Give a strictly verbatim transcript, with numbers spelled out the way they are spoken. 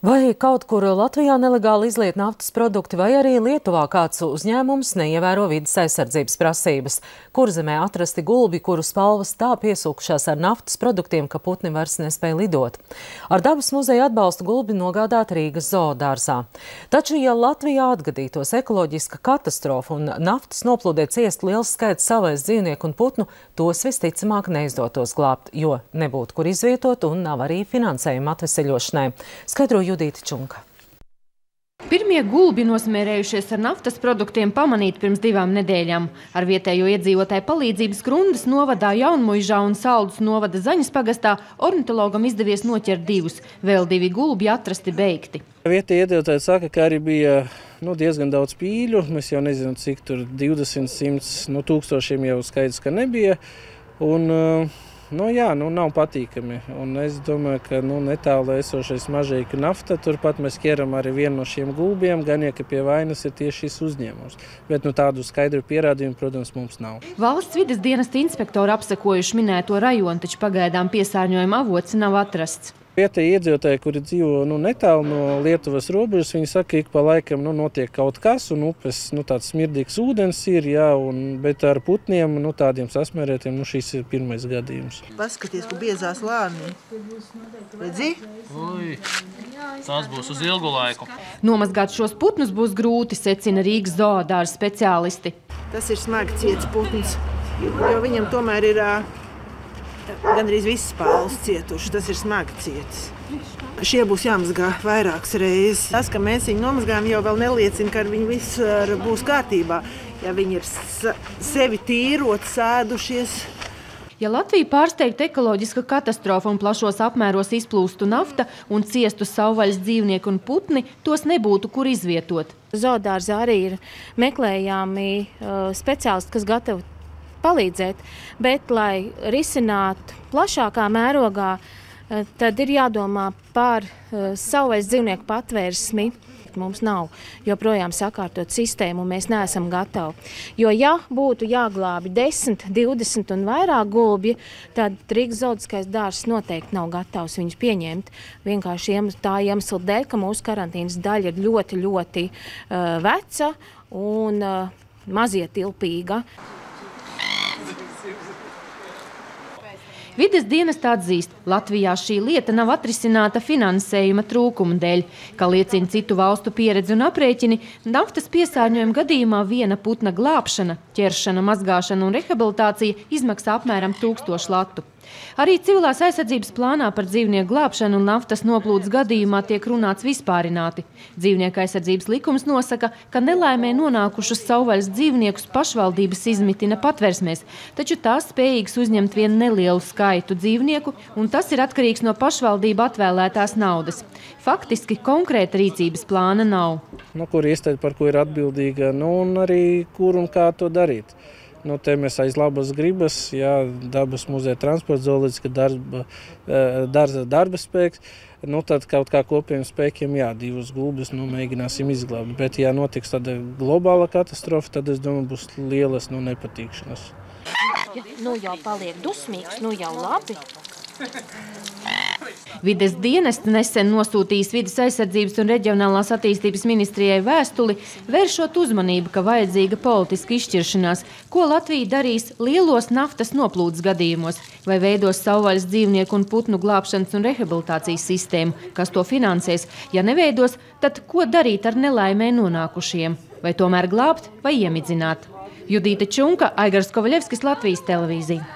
Vai kaut kur Latvijā nelegāli izliet naftas produkti, vai arī Lietuvā kāds uzņēmums neievēro vides aizsardzības prasības? Kurzemē atrasti gulbi, kuru spalvas tā piesūkušās ar naftas produktiem, ka putni vairs nespēja lidot. Ar dabas muzeja atbalstu gulbi nogādāt Rīgas zoodārzā. Taču, ja Latvijā atgadītos ekoloģiska katastrofa un naftas noplūdē ciest liels skaits savvaļas dzīvnieku un putnu, tos visticamāk neizdotos glābt, jo nebūtu kur izvietot un nav arī finansējuma atveseļošanai. Skaidro Judīta Čunka. Pirmie gulbi nosmērējušies ar naftas produktiem pamanīti pirms divām nedēļām. Ar vietējo iedzīvotāju palīdzības Grundas novadā Jaunmuižā un Saldus novada Zaņas pagastā ornitologam izdevies noķert divus. Vēl divi gulbi atrasti beigti. Vietējie iedzīvotāji saka, ka arī bija nu, diezgan daudz pīļu. Mēs jau nezinām, cik tur divdesmit, simts, no tūkstošiem jau skaidrs, ka nebija. Un, Nu, jā, nu, nav patīkami. Un es domāju, ka nu, netālu esošais Mažeiku nafta, turpat mēs ķeram arī vienu no šiem gulbiem, gan ja, ka pie vainas ir tieši šis uzņēmums. Bet nu, tādu skaidru pierādījumu, protams, mums nav. Valsts vides dienesta inspektori apsekojuši minēto rajonu, taču pagaidām piesārņojuma avots nav atrasts. Vietēji iedzīvotāji, kuri dzīvo nu, netālu no Lietuvas robežas, viņi saka, ka ik pa laikam nu, notiek kaut kas, un upes nu, tāds smirdīgs ūdens ir, jā, un, bet ar putniem, nu, tādiem sasmērētiem, nu, šis ir pirmais gadījums. Paskaties, ka biezās lāni. Redzi? Ui, tas būs uz ilgu laiku. Nomazgāt šos putnus būs grūti, secina Rīgas zoodārza speciālisti. Tas ir smagi ciets putns, jo viņam tomēr ir gandrīz visas spalvas cietuši. Tas ir smagi cietis. Šie būs jāmazgā vairākas reizes. Tas, ka mēs viņu nomazgājam, jau vēl neliecina, ka ar viņu viss būs kārtībā. Ja viņi ir sevi tīrot, sēdušies. Ja Latvija pārsteigtu ekoloģiska katastrofa un plašos apmēros izplūstu nafta un ciestu savvaļas dzīvnieku un putni, tos nebūtu kur izvietot. Zoodārzā arī ir meklējami uh, speciālisti, kas gatavi palīdzēt, bet, lai risinātu plašākā mērogā, tad ir jādomā par savvaļas dzīvnieku patvērsmi. Mums nav joprojām sakārtot sistēmu, un mēs neesam gatavi. Jo, ja būtu jāglābi desmit, divdesmit un vairāk gulbji, tad Rīgas zooloģiskais dārzs noteikti nav gatavs viņus pieņemt. Vienkārši tā iemesla dēļ, ka mūsu karantīnas daļa ir ļoti, ļoti uh, veca un uh, mazietilpīga. Vides dienesta atzīst, Latvijā šī lieta nav atrisināta finansējuma trūkuma dēļ. Kā liecina citu valstu pieredze un aprēķini, naftas piesārņojuma gadījumā viena putna glābšana, ķeršana, mazgāšana un rehabilitācija izmaksā apmēram tūkstošu latu. Arī civilās aizsardzības plānā par dzīvnieku glābšanu un naftas noplūdes gadījumā tiek runāts vispārināti. Dzīvnieku aizsardzības likums nosaka, ka nelaimē nonākušus savvaļas dzīvniekus pašvaldības izmitina patversmēs, taču tās spējīgas uzņemt vienu nelielu skaitu dzīvnieku, un tas ir atkarīgs no pašvaldību atvēlētās naudas. Faktiski konkrēta rīcības plāna nav. Nu, kur iestāde, par ko ir atbildīga, nu, un arī kur un kā to darīt. Nu, te mēs aiz labas gribas, jā, dabas muzeja transporta zooloģiska darba, darza darba spēks, nu, tad kaut kā kopiem spēkiem, jā, divus gulbus, nu, mēģināsim izglābt. Bet, ja notiks tāda globāla katastrofa, tad, es domāju, būs lielas, nu, nepatīkšanas. Nu, jau paliek dusmīgs, nu, jau labi. Vides dienests nesen nosūtījis Vides aizsardzības un reģionālās attīstības ministrijai vēstuli, vēršot uzmanību, ka vajadzīga politiska izšķiršanās, ko Latvija darīs lielos naftas noplūdes gadījumos, vai veidos savvaļas dzīvnieku un putnu glābšanas un rehabilitācijas sistēmu, kas to finansēs. Ja neveidos, tad ko darīt ar nelaimē nonākušiem? Vai tomēr glābt vai iemidzināt? Judīta Čunka, Aigars Kovaļevskis, Latvijas televīzija.